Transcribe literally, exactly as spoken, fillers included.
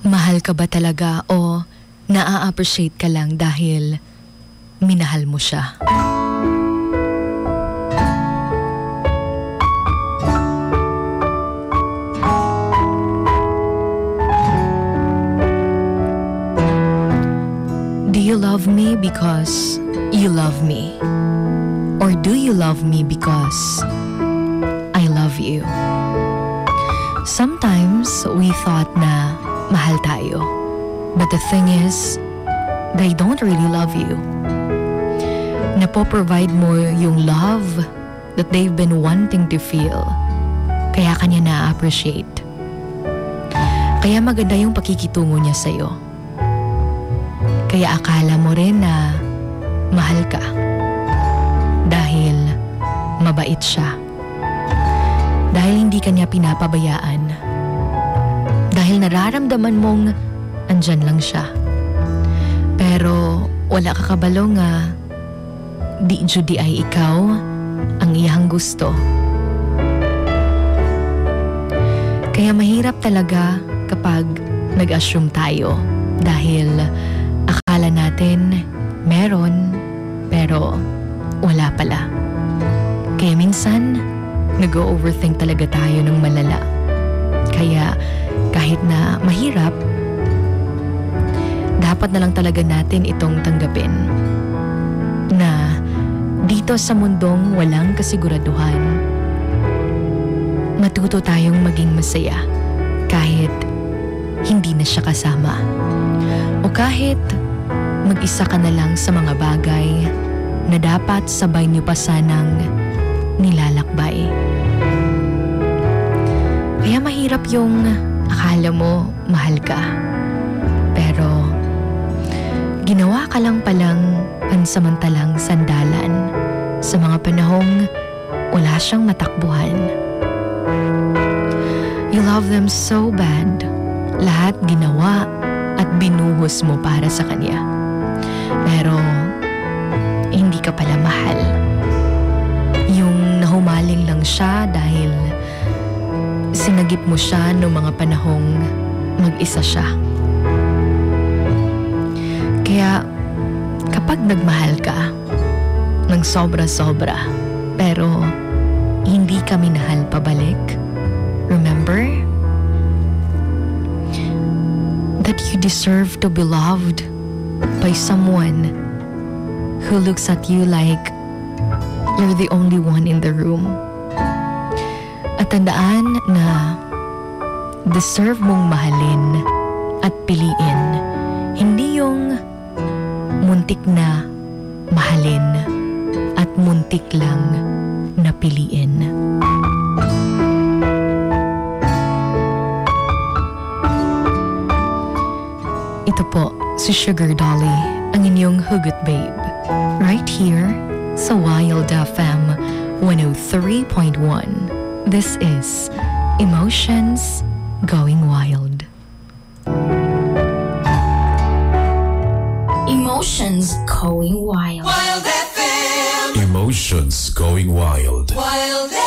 Mahal ka ba talaga o naa-appreciate ka lang dahil minahal mo siya? Do you love me because you love me? Or do you love me because I love you? Sometimes we thought na mahal tayo. But the thing is, they don't really love you. Napo-provide mo yung love that they've been wanting to feel. Kaya kanya na-appreciate. Kaya maganda yung pakikitungo niya sa'yo. Kaya akala mo rin na mahal ka. Dahil mabait siya. Dahil hindi kanya pinapabayaan. Dahil nararamdaman mong andyan lang siya. Pero wala ka kabalo nga di judi ay ikaw ang iyang gusto. Kaya mahirap talaga kapag nag-assume tayo dahil akala natin meron pero wala pala. Kaya minsan nag-overthink talaga tayo ng malala. Kaya kahit na mahirap, dapat na lang talaga natin itong tanggapin. Na dito sa mundong walang kasiguraduhan, matuto tayong maging masaya kahit hindi na siya kasama. O kahit mag-isa ka na lang sa mga bagay na dapat sabay niyo pa sanang nilalakbay. Kaya mahirap yung akala mo mahal ka, pero ginawa ka lang palang pansamantalang sandalan sa mga panahong wala siyang matakbuhan. You love them so bad, lahat ginawa at binuhos mo para sa kanya. Pero hindi ka pala mahal. Yung nahumaling lang siya dahil sinagip mo siya noong mga panahong mag-isa siya. Kaya kapag nagmahal ka ng sobra-sobra pero hindi ka minahal pabalik, remember that you deserve to be loved by someone who looks at you like you're the only one in the room. At tandaan na deserve mong mahalin at piliin. Hindi yung muntik na mahalin at muntik lang na piliin. Ito po si Sugar Dolly, ang inyong hugot babe. Right here sa Wild F M one oh three point one. This is Emotions Going Wild. Emotions Going Wild. Wild F M. Emotions Going Wild. Wild F M.